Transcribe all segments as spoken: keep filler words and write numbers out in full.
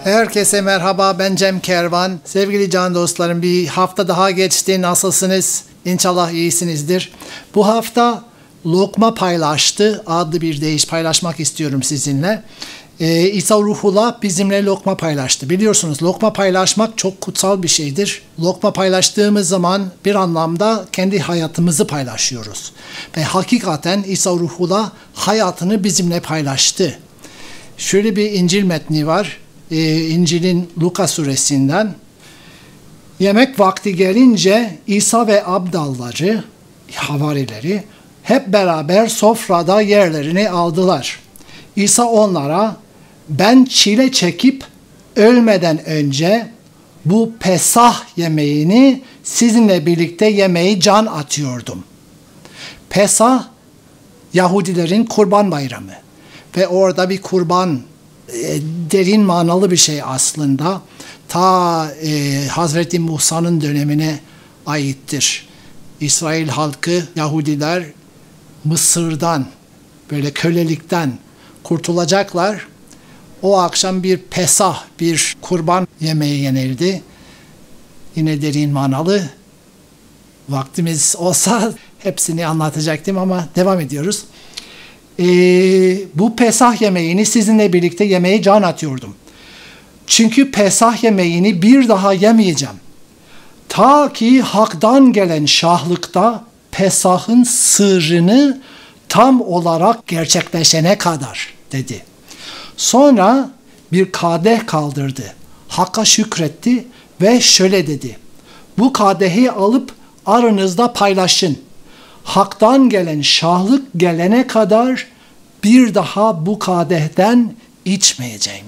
Herkese merhaba, ben Cem Kervan. Sevgili can dostlarım, bir hafta daha geçti. Nasılsınız? İnşallah iyisinizdir. Bu hafta Lokma Paylaştı adlı bir deyiş paylaşmak istiyorum sizinle. Ee, İsa Ruhullah bizimle lokma paylaştı. Biliyorsunuz lokma paylaşmak çok kutsal bir şeydir. Lokma paylaştığımız zaman bir anlamda kendi hayatımızı paylaşıyoruz. Ve hakikaten İsa Ruhullah hayatını bizimle paylaştı. Şöyle bir İncil metni var. Ee, İncil'in Luka suresinden. Yemek vakti gelince İsa ve abdalları, havarileri hep beraber sofrada yerlerini aldılar. İsa onlara, ben çile çekip ölmeden önce bu Pesah yemeğini sizinle birlikte yemeği can atıyordum. Pesah, Yahudilerin kurban bayramı ve orada bir kurban e, derin manalı bir şey aslında. Ta e, Hazreti Musa'nın dönemine aittir. İsrail halkı, Yahudiler Mısır'dan, böyle kölelikten kurtulacaklar. O akşam bir Pesah, bir kurban yemeği yenildi. Yine derin manalı. Vaktimiz olsa hepsini anlatacaktım ama devam ediyoruz. Ee, bu Pesah yemeğini sizinle birlikte yemeye can atıyordum. Çünkü Pesah yemeğini bir daha yemeyeceğim. Ta ki haktan gelen şahlıkta Pesah'ın sırrını tam olarak gerçekleşene kadar dedi. Sonra bir kadeh kaldırdı. Hakka şükretti ve şöyle dedi. Bu kadehi alıp aranızda paylaşın. Hak'tan gelen şahlık gelene kadar bir daha bu kadehten içmeyeceğim.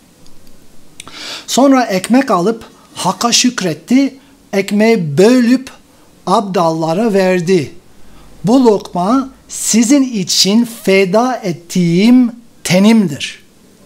Sonra ekmek alıp Hakka şükretti. Ekmeği bölüp abdallara verdi. Bu lokma sizin için feda ettiğim tenimdir.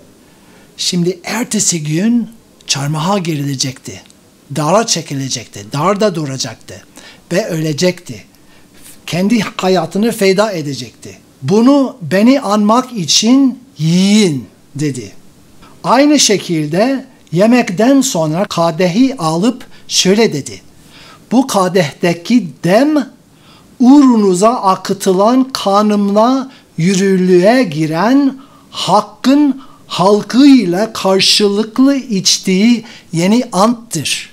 Şimdi ertesi gün çarmıha gerilecekti. Dara çekilecekti. Darda duracaktı. Ve ölecekti. Kendi hayatını feda edecekti. Bunu beni anmak için yiyin dedi. Aynı şekilde yemekten sonra kadehi alıp şöyle dedi. Bu kadehteki dem uğrunuza akıtılan kanımla yürürlüğe giren Hakk'ın halkıyla karşılıklı içtiği yeni anttır.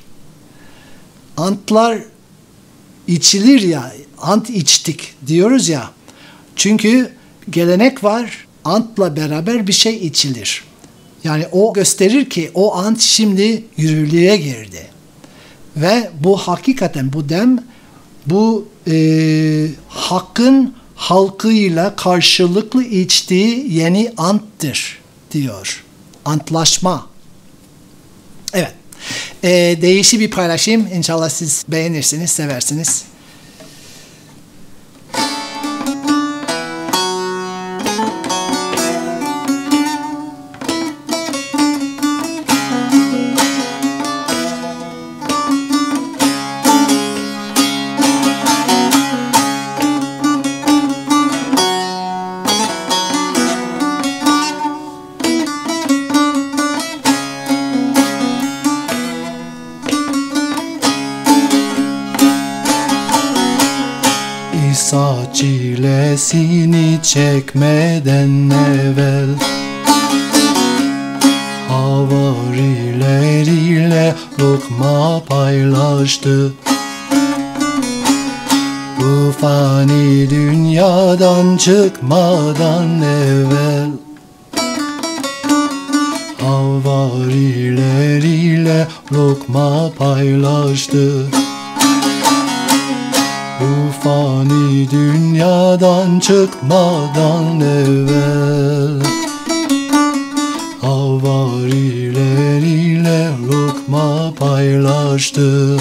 Antlar içilir ya, ant içtik diyoruz ya. Çünkü gelenek var, antla beraber bir şey içilir. Yani o gösterir ki o ant şimdi yürürlüğe girdi. Ve bu hakikaten bu dem, bu e, Hakk'ın halkıyla karşılıklı içtiği yeni anttır diyor. Antlaşma. Evet. E, değişik bir paylaşayım. İnşallah siz beğenirsiniz, seversiniz. İsa çilesini çekmeden evvel havarileriyle lokma paylaştı. Bu fani dünyadan çıkmadan evvel havarileriyle lokma paylaştı. Bu fani dünyadan çıkmadan evvel havarileriyle lokma paylaştı.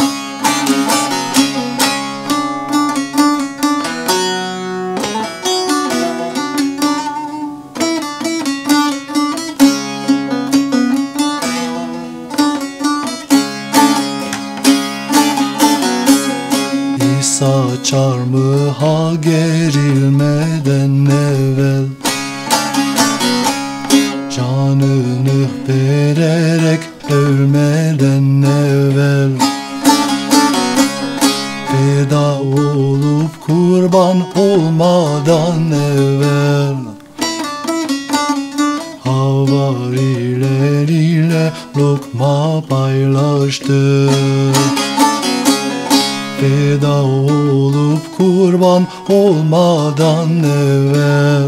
İsa çarmıha gerilmeden evvel canını vererek ölmeden evvel. Feda olup kurban olmadan evvel. Havariler lokma paylaştı. Feda olup kurban olmadan evvel.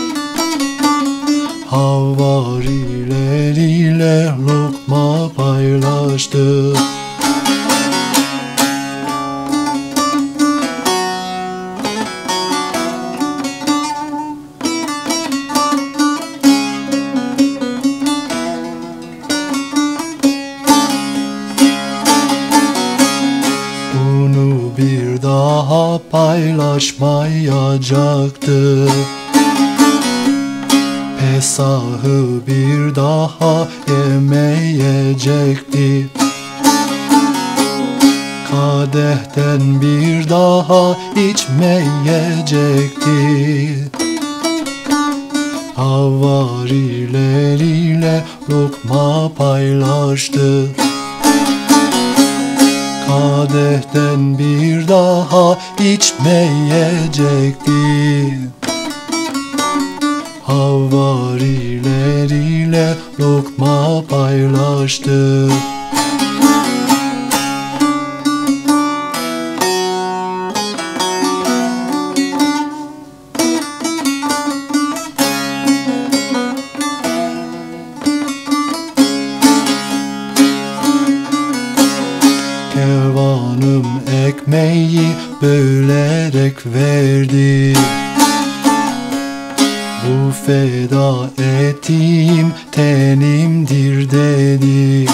Havariler ile lokma paylaştı. Bunu bir daha paylaşmayacaktı. Pesahı bir daha yemeyecekti. Kadehten bir daha içmeyecekti. Havariler ile lokma paylaştı. Kadehten bir daha içmeyecekti. Havariler ile lokma paylaştı. Kervanım ekmeği bölerek verdi. Bu feda ettiğim tenimdir dedi.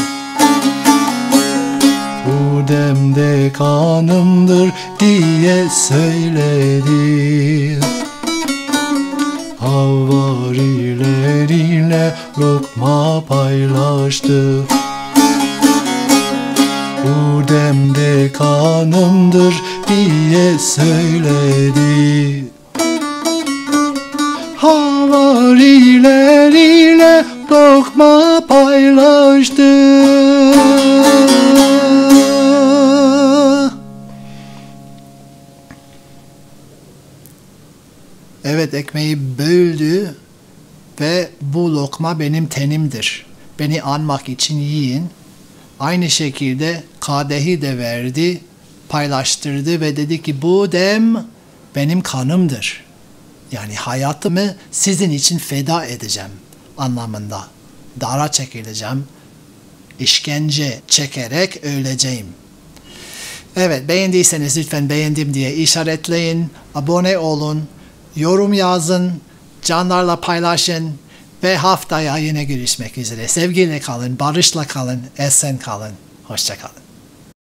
Bu demde kanımdır diye söyledi. Havariler ile lokma paylaştı. Bu demde kanımdır diye söyledi. Havariler ile lokma paylaştı. Evet, ekmeği böldü ve bu lokma benim tenimdir. Beni anmak için yiyin. Aynı şekilde kadehi de verdi, paylaştırdı ve dedi ki bu dem benim kanımdır. Yani hayatımı sizin için feda edeceğim anlamında. Dara çekileceğim, işkence çekerek öleceğim. Evet, beğendiyseniz lütfen beğendim diye işaretleyin, abone olun, yorum yazın, canlarla paylaşın ve haftaya yine görüşmek üzere. Sevgiyle kalın, barışla kalın, esen kalın. Hoşça kalın.